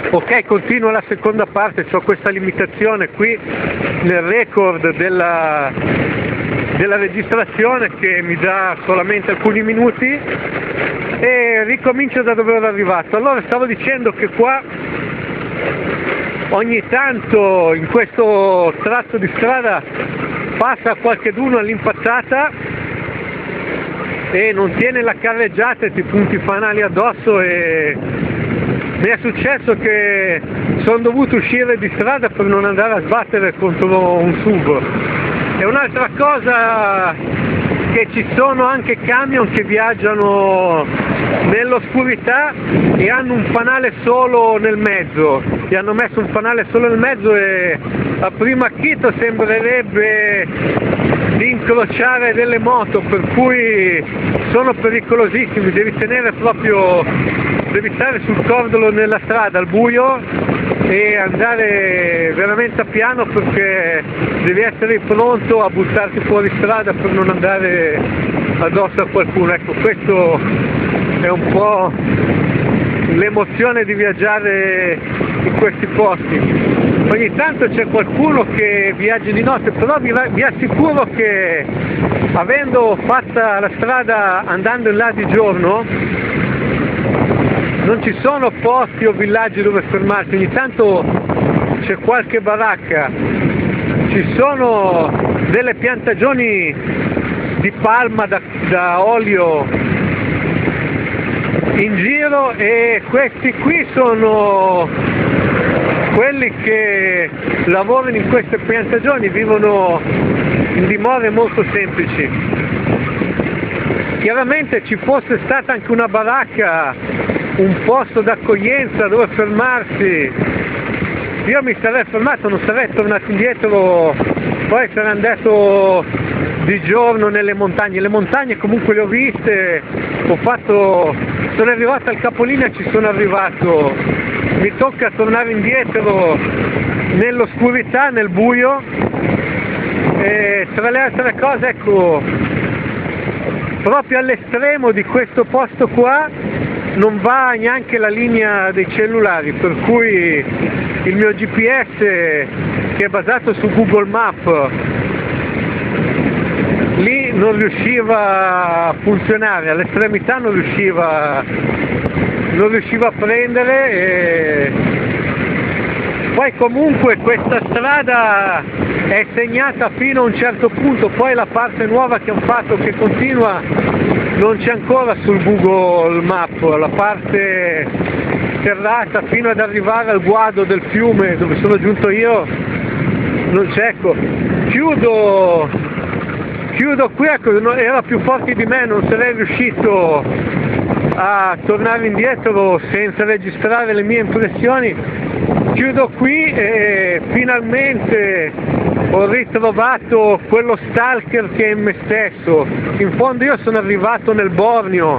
Ok, continua la seconda parte, ho questa limitazione qui nel record della registrazione che mi dà solamente alcuni minuti e ricomincio da dove ero arrivato. Allora stavo dicendo che qua ogni tanto in questo tratto di strada passa qualcheduno all'impazzata e non tiene la carreggiata e ti punti i fanali addosso, e mi è successo che sono dovuto uscire di strada per non andare a sbattere contro un SUV. E un'altra cosa, che ci sono anche camion che viaggiano nell'oscurità e hanno un fanale solo nel mezzo, gli hanno messo un fanale solo nel mezzo e a primo acchito sembrerebbe di incrociare delle moto, per cui sono pericolosissimi, devi stare sul cordolo nella strada al buio e andare veramente a piano, perché devi essere pronto a buttarti fuori strada per non andare addosso a qualcuno. Ecco, questo è un po' l'emozione di viaggiare in questi posti. Ogni tanto c'è qualcuno che viaggia di notte, però vi assicuro che avendo fatta la strada andando in là di giorno non ci sono posti o villaggi dove fermarsi. Ogni tanto c'è qualche baracca, ci sono delle piantagioni di palma da olio in giro, e questi qui sono quelli che lavorano in queste piantagioni, vivono in dimore molto semplici. Chiaramente ci fosse stata anche una baracca, un posto d'accoglienza dove fermarsi, io mi sarei fermato, non sarei tornato indietro, poi sarei andato di giorno nelle montagne. Le montagne comunque le ho viste, sono arrivato al capolinea, ci sono arrivato, mi tocca tornare indietro nell'oscurità, nel buio, e tra le altre cose, ecco, proprio all'estremo di questo posto qua non va neanche la linea dei cellulari, per cui il mio GPS, che è basato su Google Maps, lì non riusciva a funzionare, all'estremità non riusciva a prendere. E poi comunque questa strada è segnata fino a un certo punto, poi la parte nuova che hanno fatto, che continua, non c'è ancora sul Google Maps, la parte serrata fino ad arrivare al guado del fiume dove sono giunto io non c'è. Ecco, chiudo qui, ecco, era più forte di me, non sarei riuscito a tornare indietro senza registrare le mie impressioni. Chiudo qui e finalmente ho ritrovato quello stalker che è in me stesso. In fondo io sono arrivato nel Borneo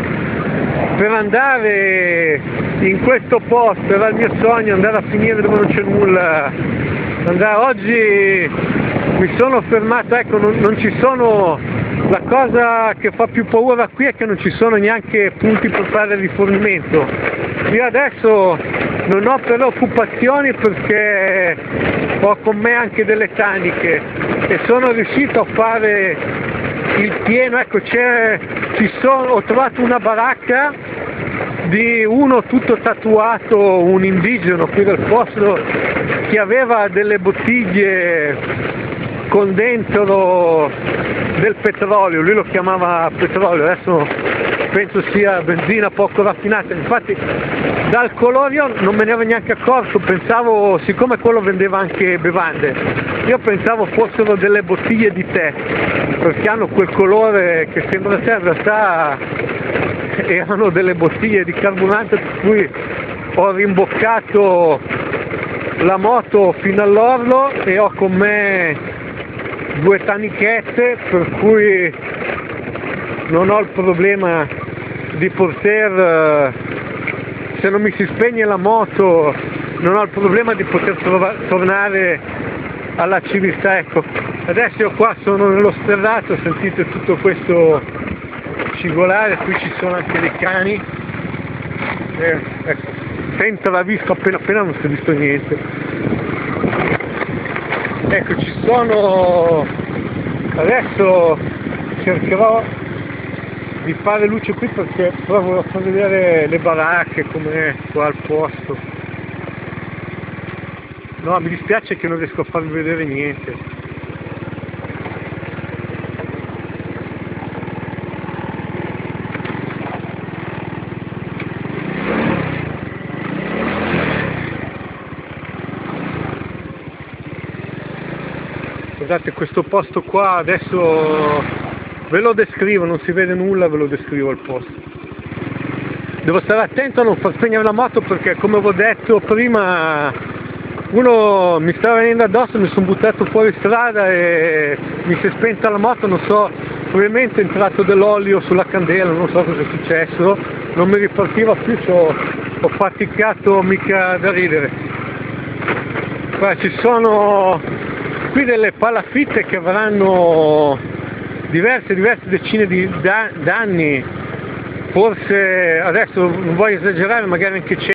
per andare in questo posto, era il mio sogno andare a finire dove non c'è nulla. Oggi mi sono fermato, ecco, non ci sono, la cosa che fa più paura qui è che non ci sono neanche punti per fare rifornimento. Io adesso non ho preoccupazioni perché ho con me anche delle taniche e sono riuscito a fare il pieno. Ecco, ho trovato una baracca di uno tutto tatuato, un indigeno qui del posto, che aveva delle bottiglie con dentro del petrolio, lui lo chiamava petrolio, adesso penso sia benzina poco raffinata. Infatti dal colore io non me ne ero neanche accorto, pensavo, siccome quello vendeva anche bevande, io pensavo fossero delle bottiglie di tè, perché hanno quel colore che sembra tè, in realtà erano delle bottiglie di carburante, per cui ho rimboccato la moto fino all'orlo e ho con me 2 tanichette, per cui non ho il problema di poter, se non mi si spegne la moto, non ho il problema di poter tornare alla civiltà. Ecco, adesso io qua sono nello sterrato, sentite tutto questo cigolare, qui ci sono anche dei cani, ecco. si è intravisto appena non si è visto niente. Ecco, ci sono, adesso cercherò di fare luce qui perché provo a far vedere le baracche com'è qua al posto. No, mi dispiace che non riesco a farvi vedere niente. Guardate questo posto qua, adesso ve lo descrivo, non si vede nulla, ve lo descrivo il posto. Devo stare attento a non far spegnere la moto perché, come vi ho detto prima, uno mi stava venendo addosso, mi sono buttato fuori strada e mi si è spenta la moto, non so, probabilmente è entrato dell'olio sulla candela, non so cosa è successo, non mi ripartiva più, ho faticato mica da ridere. Qua ci sono qui delle palafitte che avranno diverse decine d'anni, forse, adesso non voglio esagerare, magari anche 100.